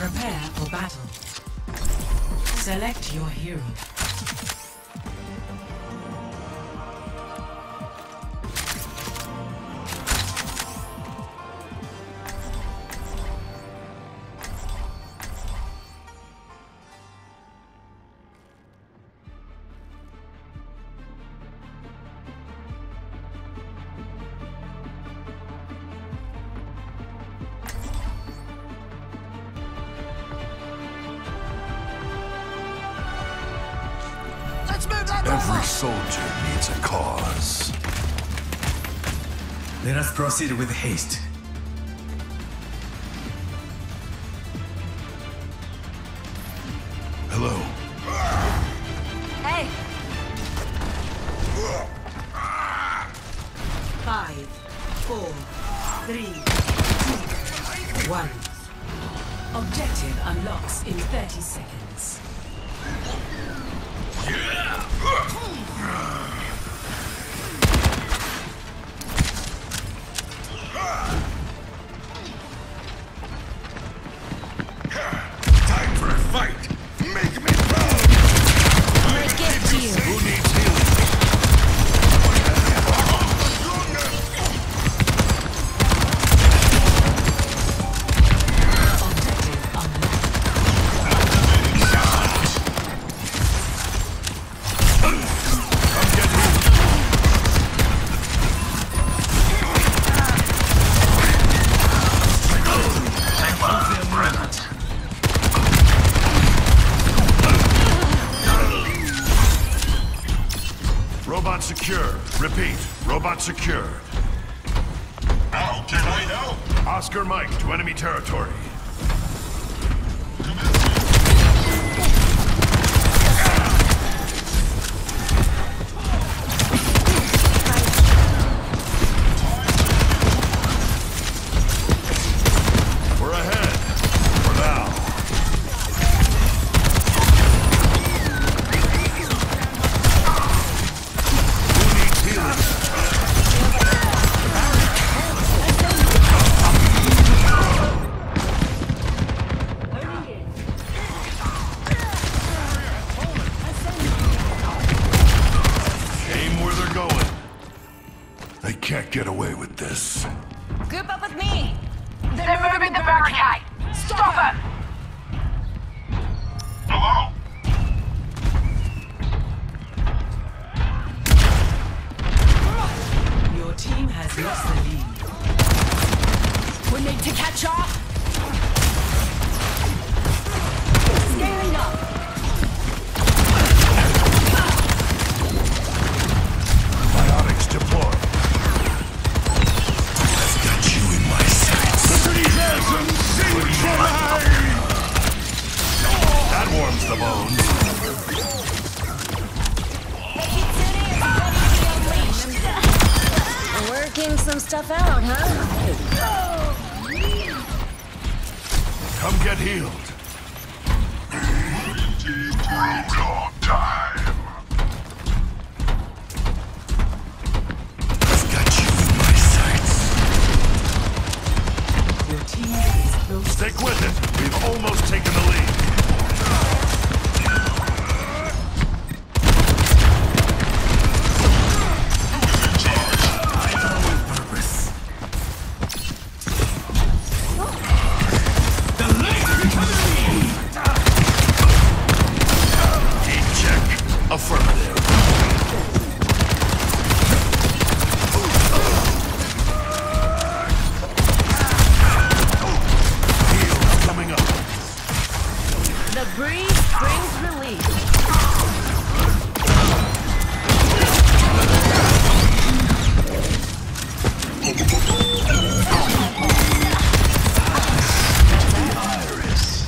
Prepare for battle. Select your hero. Every soldier needs a cause. Let us proceed with haste. Hello. Hey! 5, 4, 3, 2, 1. Objective unlocks in 30 seconds. Time for a fight! Make me proud! My gift to you. Who needs healing? Objective unlocked. Come get healed. Robot secure. Repeat. Robot secured. How can I help? Oscar Mike to enemy territory. We're ahead. For now. Who needs healing? Aim where they're going. They can't get away with this. Group up with me! They're moving the barricade! Stop them! Hello? Your team has lost the lead. We need to catch up! Scaling up! Biotics deployed. I've got you in my sights. That warms the bones. Working some stuff out, huh? Come get healed. Protocol time. I've got you in my sights. Your team is close. Stick with it. We've almost taken the lead. Heat check. Affirmative. Heals coming up. The breeze brings relief. Iris.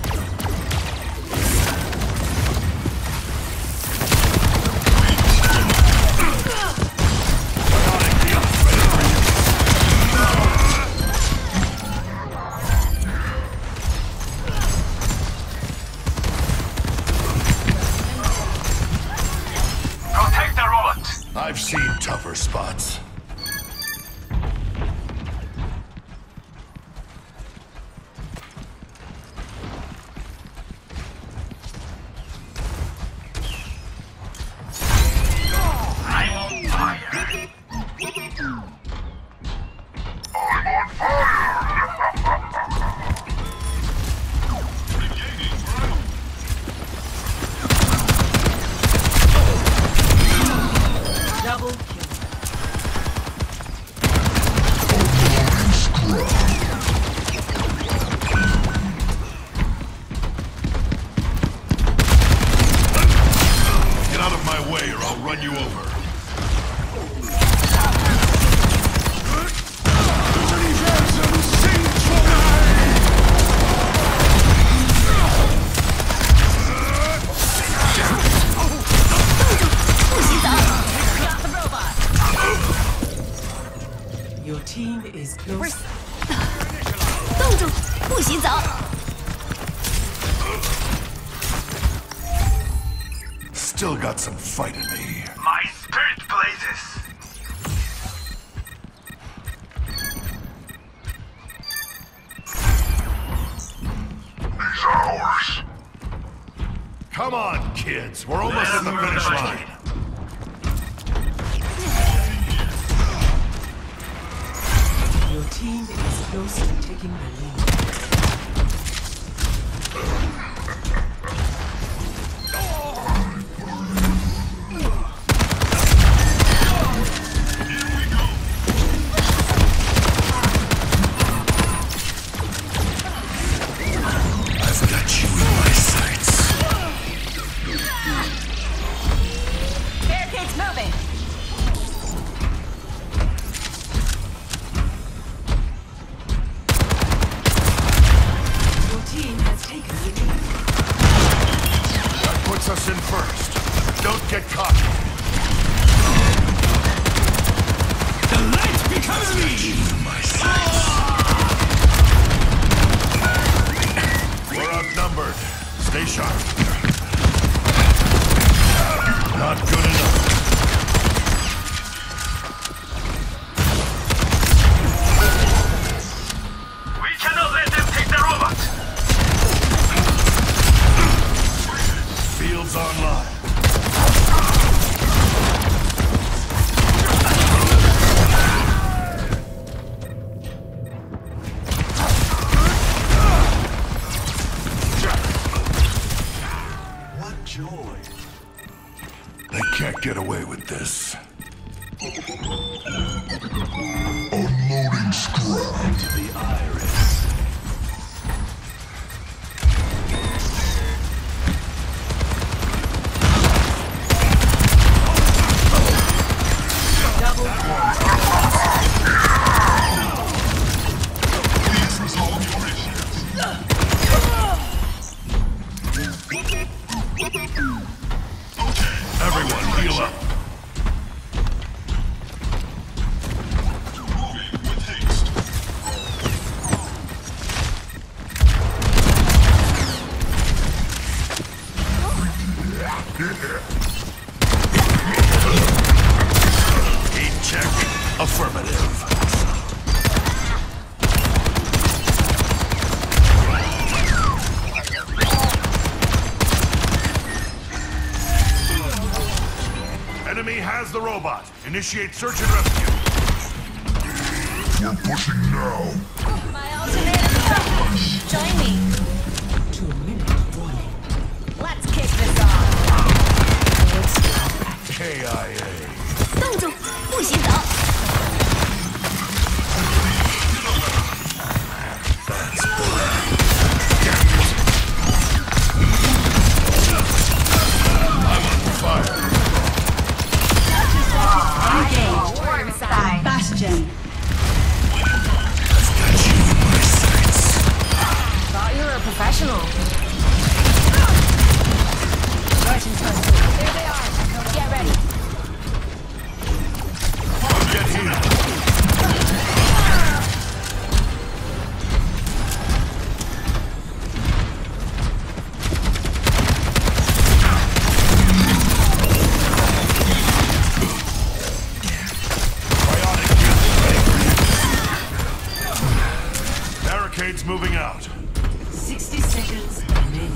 Protect the robot. I've seen tougher spots. 不洗澡。 Still got some fight in me. My spirit blazes. These are ours. Come on, kids. We're almost at the finish line. Your team is close to taking the lead. I've got you in my sights. Barricade's moving. Your team has taken the lead. That puts us in first. Don't get cocky. The light becomes me! My sights. We're outnumbered. Stay sharp. Not good enough. We cannot let them take the robot. Fields online. What joy. They can't get away with this. Unloading scrap. To the iris. Please resolve your issues. Everyone, heal up. Moving with haste. Heat check. Affirmative. Enemy has the robot. Initiate search and rescue. We're pushing now. My ultimatum's up. Join me. 2-minute warning. Let's kick this off. KIA. 动作不洗澡。 Fire. Bastion. Got you in my sights. Thought you were a professional. There they are. Get ready. Get healed. Bionic unit ready. Barricades moving out. 60 seconds remaining.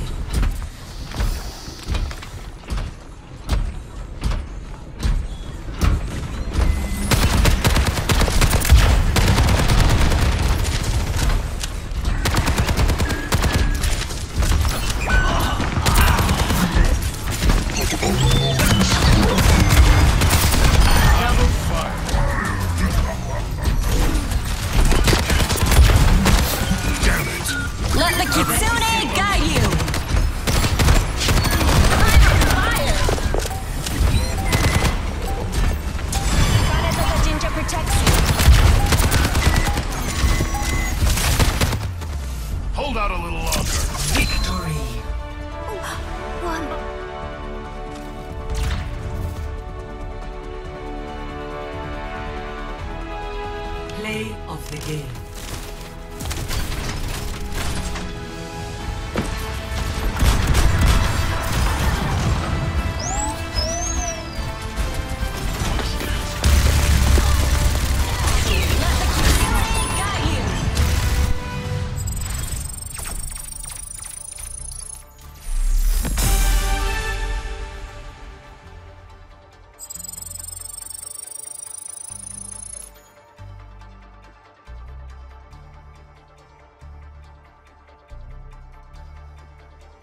Damn it. Let the Kitsune guide you. Gotta let the ginger protect you. Hold out a little longer. Victory. One. Play of the game.